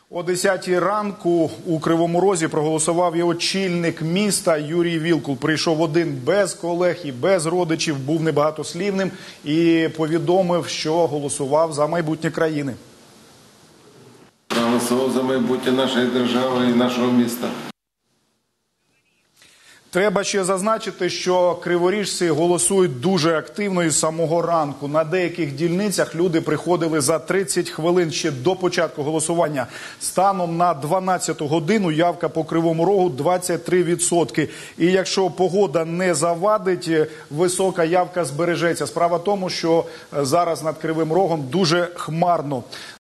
О 10-й ранку у Кривому Розі проголосував і очільник міста Юрій Вілкул. Прийшов один без колег і без родичів, був небагатослівним і повідомив, що голосував за майбутнє країни. Проголосував за майбутнє нашої держави і нашого міста. Треба ще зазначити, що криворіжці голосують дуже активно із самого ранку. На деяких дільницях люди приходили за 30 хвилин ще до початку голосування. Станом на 12-ту годину явка по Кривому Рогу 23%. І якщо погода не завадить, висока явка збережеться. Справа в тому, що зараз над Кривим Рогом дуже хмарно.